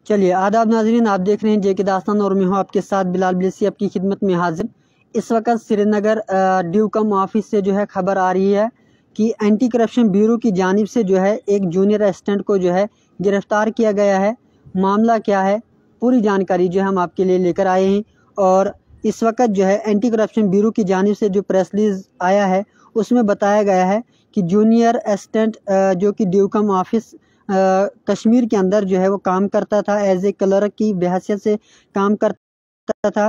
चलिए आदाब नाजरीन, आप देख रहे हैं जे के दास्तान और मैं हूँ आपके साथ बिलाल ब्लेसी आपकी खिदमत में हाजिर। इस वक्त श्रीनगर ड्यूकम ऑफिस से जो है खबर आ रही है कि एंटी करप्शन ब्यूरो की जानिब से जो है एक जूनियर असिस्टेंट को जो है गिरफ्तार किया गया है। मामला क्या है, पूरी जानकारी जो है हम आपके लिए लेकर आए हैं। और इस वक्त जो है एंटी करप्शन ब्यूरो की जानिब से जो प्रेस रिलीज आया है उसमें बताया गया है कि जूनियर असिस्टेंट जो कि ड्यूकम ऑफिस कश्मीर के अंदर जो है वो काम करता था, एज ए क्लर्क की हैसियत से काम करता था।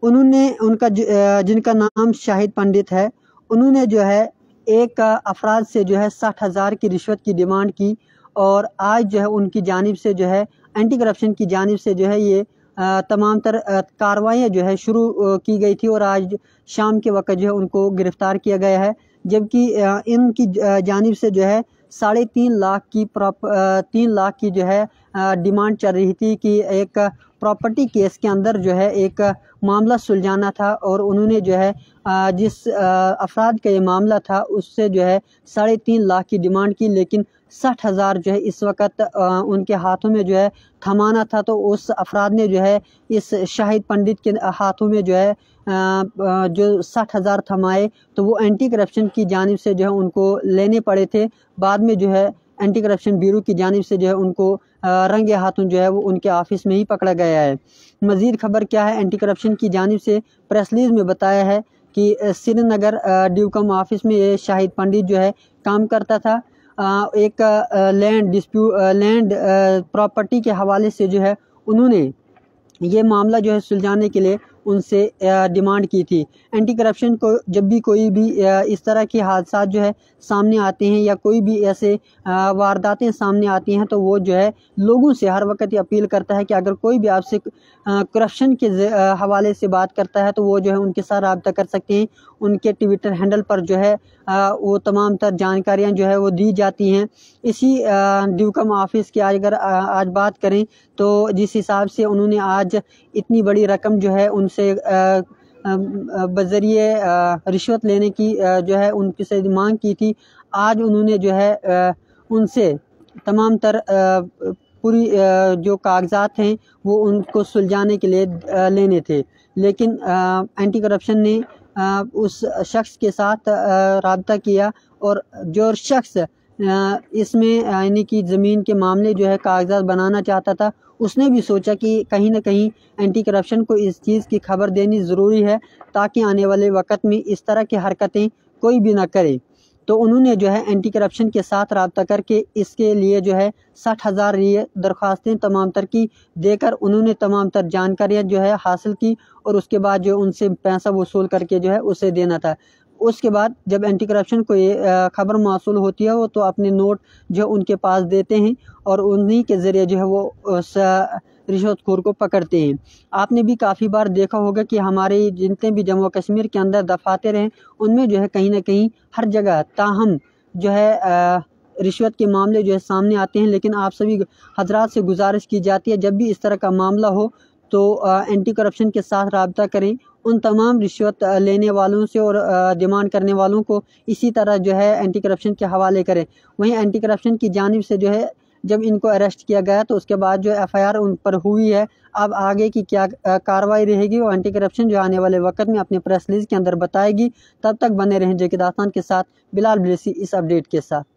जिनका नाम शाहिद पंडित है, उन्होंने जो है एक अफराद से जो है 60,000 की रिश्वत की डिमांड की। और आज जो है उनकी जानिब से जो है एंटी करप्शन की जानिब से जो है ये तमाम तर कार्रवाइयाँ जो है शुरू की गई थी और आज शाम के वक्त जो है उनको गिरफ्तार किया गया है। जबकि इनकी जानिब से जो है 3.5 लाख की 3 लाख की जो है डिमांड चल रही थी कि एक प्रॉपर्टी केस के अंदर जो है एक मामला सुलझाना था। और उन्होंने जो है जिस अफराद का ये मामला था उससे जो है 3.5 लाख की डिमांड की, लेकिन 60,000 जो है इस वक्त उनके हाथों में जो है थमाना था। तो उस अफराद ने जो है इस शाहिद पंडित के हाथों में जो है जो 60,000 थमाए, तो वो एंटी करप्शन की जानिब से जो है उनको लेने पड़े थे। बाद में जो है एंटी करप्शन ब्यूरो की जानिब से जो है उनको रंगे हाथों जो है वो उनके ऑफिस में ही पकड़ा गया है। मज़ीद खबर क्या है, एंटी करप्शन की जानिब से प्रेस रिलीज में बताया है कि श्रीनगर ड्यूकम ऑफिस में ये शाहिद पंडित जो है काम करता था। एक लैंड प्रॉपर्टी के हवाले से जो है उन्होंने ये मामला जो है सुलझाने के लिए उनसे डिमांड की थी। एंटी करप्शन को जब भी कोई भी इस तरह के हादसा जो है सामने आते हैं या कोई भी ऐसे वारदातें सामने आती हैं, तो वो जो है लोगों से हर वक्त ये अपील करता है कि अगर कोई भी आपसे करप्शन के हवाले से बात करता है तो वो जो है उनके साथ रब्ता कर सकते हैं। उनके ट्विटर हैंडल पर जो है वो तमाम तर जानकारियाँ जो है वो दी जाती हैं। इसी ड्यूकम ऑफिस की अगर आज बात करें तो जिस हिसाब से उन्होंने आज इतनी बड़ी रकम जो है उनसे बजरिए रिश्वत लेने की जो है उनकी से मांग की थी, आज उन्होंने जो है उनसे तमाम तर पूरी जो कागजात हैं वो उनको सुलझाने के लिए लेने थे। लेकिन एंटी करप्शन ने उस शख्स के साथ रब्ता किया और जो शख्स इसमें यानी कि ज़मीन के मामले जो है कागजात बनाना चाहता था, उसने भी सोचा कि कहीं ना कहीं एंटी करप्शन को इस चीज़ की खबर देनी ज़रूरी है ताकि आने वाले वक्त में इस तरह की हरकतें कोई भी ना करे। तो उन्होंने जो है एंटी करप्शन के साथ रब्ता करके इसके लिए जो है 60,000 दरख्वास्तें तमाम तर की देकर उन्होंने तमाम तर जानकारियाँ जो है हासिल की और उसके बाद जो उनसे पैसा वसूल करके जो है उसे देना था। उसके बाद जब एंटी करप्शन को ये खबर मौसूल होती है वो तो अपने नोट जो उनके पास देते हैं और उन्हीं के ज़रिए जो है वो उस रिश्वतखोर को पकड़ते हैं। आपने भी काफ़ी बार देखा होगा कि हमारे जितने भी जम्मू कश्मीर के अंदर दफातर हैं उनमें जो है कहीं ना कहीं हर जगह ताहम जो है रिश्वत के मामले जो है सामने आते हैं। लेकिन आप सभी हजरात से गुजारिश की जाती है जब भी इस तरह का मामला हो तो एंटी करप्शन के साथ रब्ता करें। उन तमाम रिश्वत लेने वालों से और डिमांड करने वालों को इसी तरह जो है एंटी करप्शन के हवाले करें। वहीं एंटी करप्शन की जानिब से जो है जब इनको अरेस्ट किया गया तो उसके बाद जो FIR उन पर हुई है। अब आगे की क्या कार्रवाई रहेगी वो एंटी करप्शन जो आने वाले वक्त में अपने प्रेस रिलीज के अंदर बताएगी। तब तक बने रहें जे के दास्तान के साथ, बिलाल ब्लेसी इस अपडेट के साथ।